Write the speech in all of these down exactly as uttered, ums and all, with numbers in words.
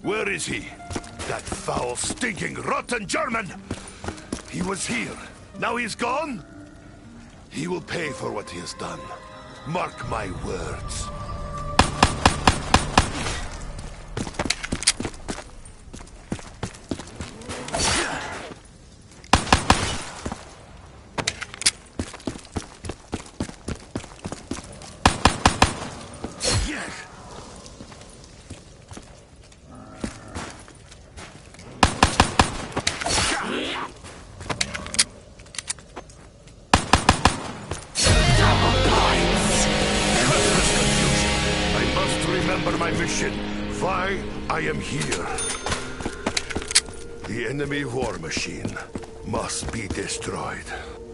Where is he? That foul, stinking, rotten German! He was here. Now he's gone? He will pay for what he has done. Mark my words. Why I am here. The enemy war machine must be destroyed.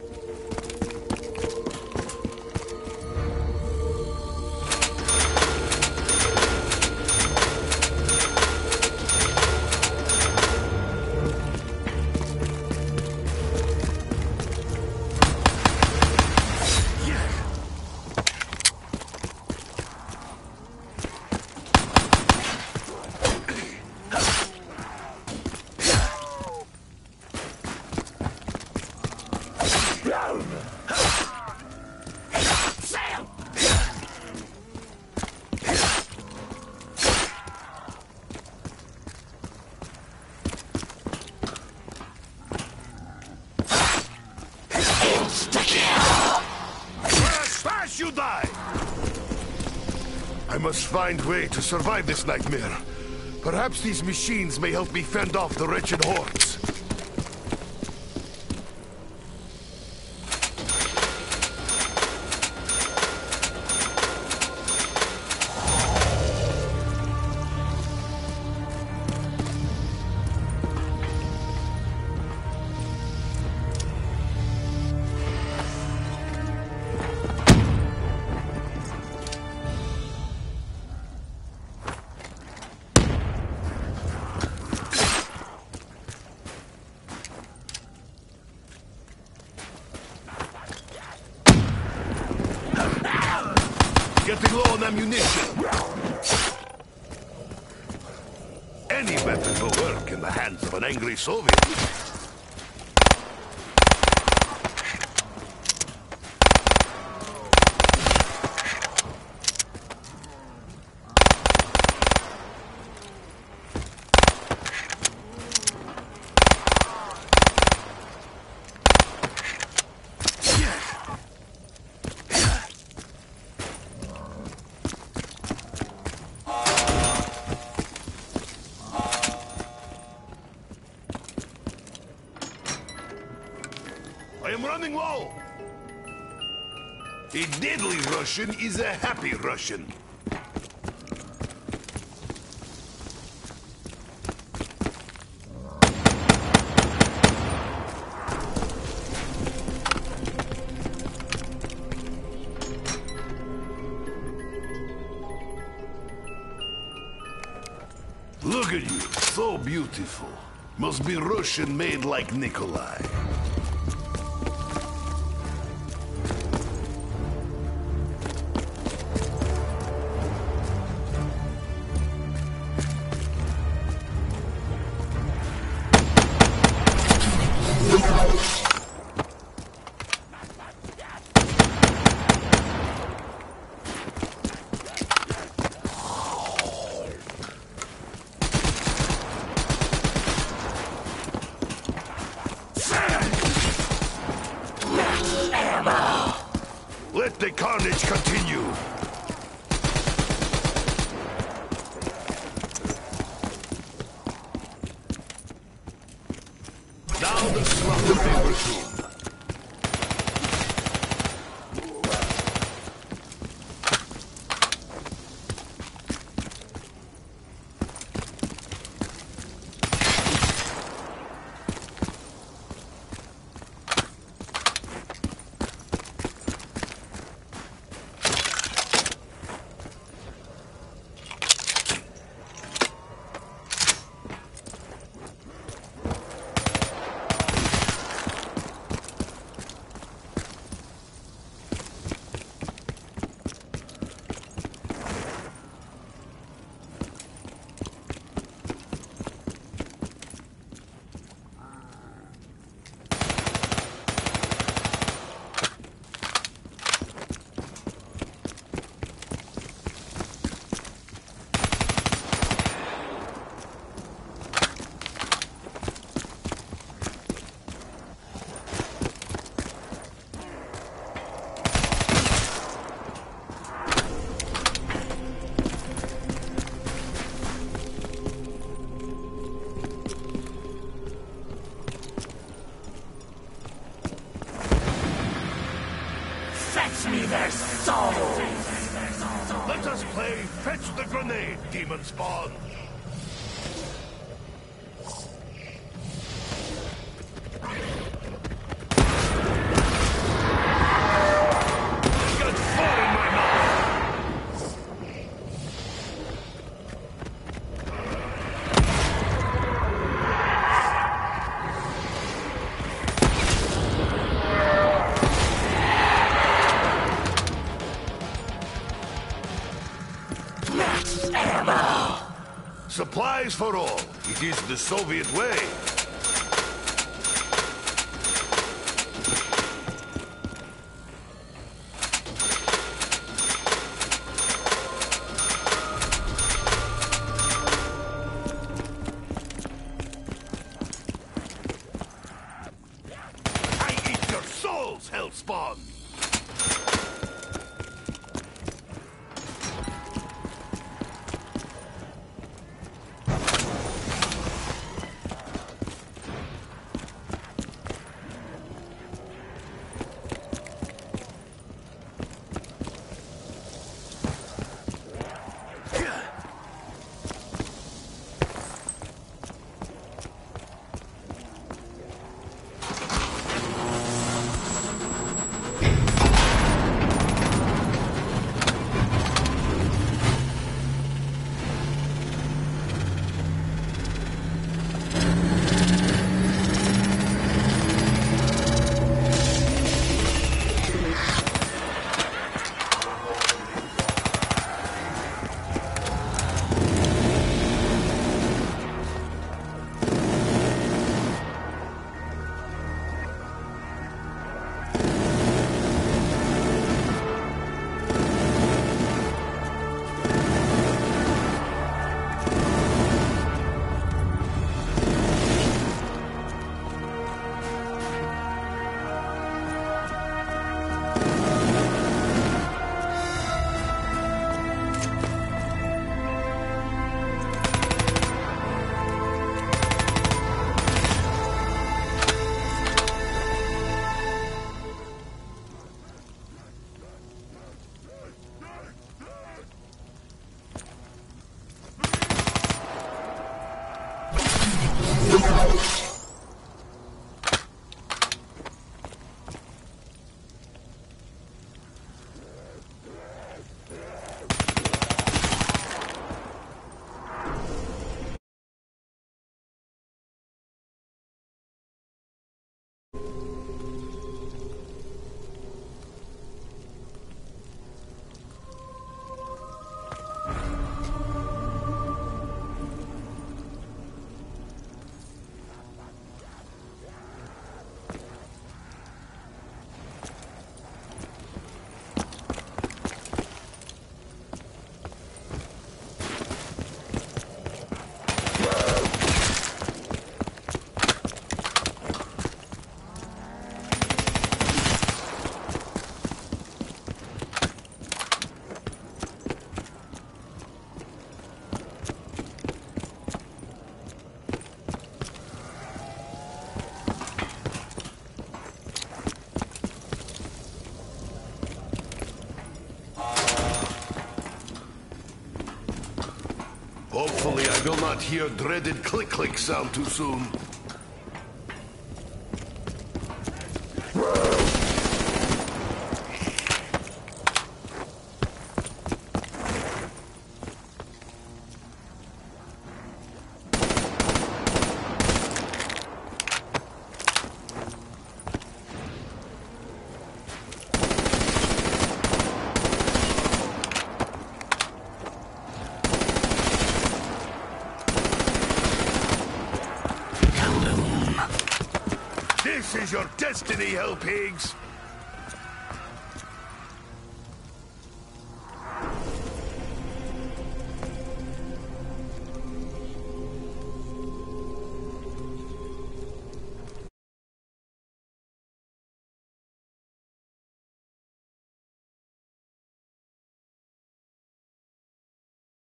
You die! I must find a way to survive this nightmare. Perhaps these machines may help me fend off the wretched hordes. Getting low on ammunition. Any weapon will work in the hands of an angry Soviet. I am running low. A deadly Russian is a happy Russian. Look at you, so beautiful. Must be Russian made like Nikolai. Let the carnage continue. Now the slaughter may resume. play fetch the grenade, demon spawn! Supplies for all. It is the Soviet way. I eat your souls, Hellspawn! Hopefully I will not hear dreaded click-click sound too soon. This is your destiny, hell pigs!